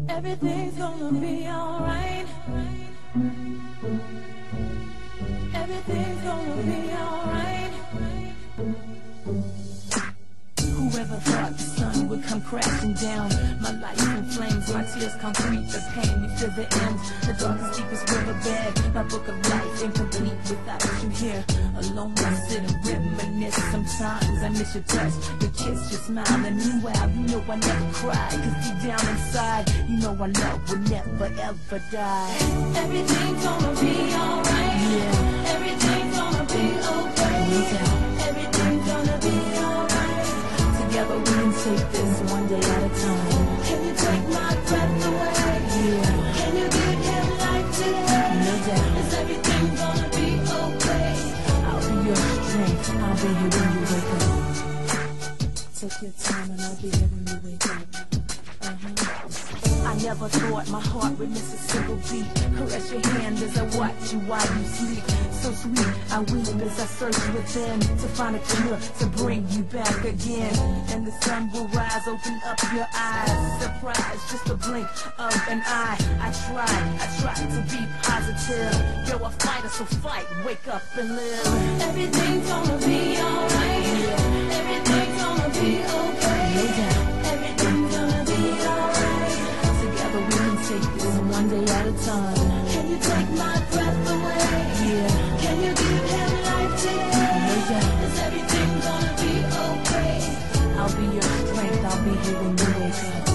Everything's gonna be alright. Everything's gonna be alright. Whoever thought the sun would come crashing down? My life in flames, my tears concrete, the pain, we feel the end. The darkest, deepest riverbed, my book of life incomplete without you here. Alone I sit and reminisce. Sometimes I miss your touch, your kiss, your smile. And meanwhile, you know I never cry, cause deep down inside, you know our love will never ever die. Everything's gonna be alright. Yeah. Everything's gonna be okay. Everything's gonna be alright. Together we can take this one day at a time. Can you take my breath away? Yeah. Can you give him life today? No doubt. Is everything gonna be okay? I'll be your strength. I'll be here when you wake up. Take your time and I'll be here when you wake up. I never thought my heart would miss a single beat. Caress your hand as I watch you while you sleep. So sweet, I weep as I search within to find a cure to bring you back again. And the sun will rise, open up your eyes. Surprise, just a blink of an eye. I tried to be positive. You're a fighter, so fight, wake up and live. Everything's gonna be alright. Yeah. Everything's gonna be okay. No doubt. Everything's gonna be alright. Together we can take this one day at a time. Can you take my breath away? Yeah. Can you give him life today? No doubt. Is everything gonna be okay? I'll be your strength. I'll be here when you wake up.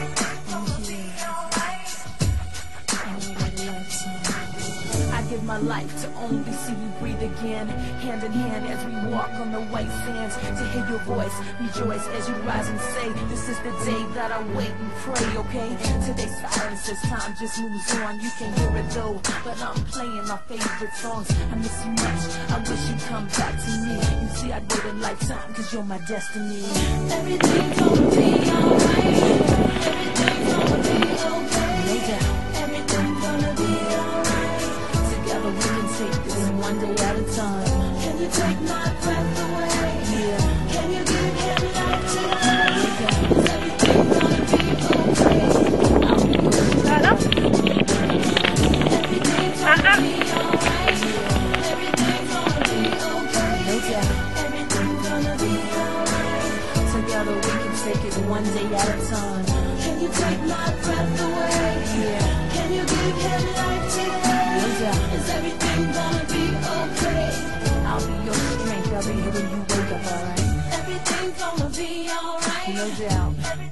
I give my life to only see you breathe again. Hand in hand as we walk on the white sands. To hear your voice, rejoice as you rise and say, this is the day that I wait and pray, okay? Today's silence as time just moves on. You can hear it though, but I'm playing my favorite songs. I miss you much, I wish you'd come back to me. You see, I'd wait a lifetime, cause you're my destiny. Everything's gonna be alright. Everything's gonna be okay. No doubt. Everything's gonna be alright. Together we can take this one day at a time. Can you take my breath away? Yeah. Can you give him life today? Is everything gonna be okay? I'll be your strength. Everything's gonna be alright. Everything's gonna be okay. No doubt. Everything's gonna be alright. Together we can take it one day at a time. Can you take my breath away? Yeah. Can you give him life today? Is everything gonna be okay? I'll be your strength, I'll be here when you wake up, alright? Everything's gonna be alright. No doubt.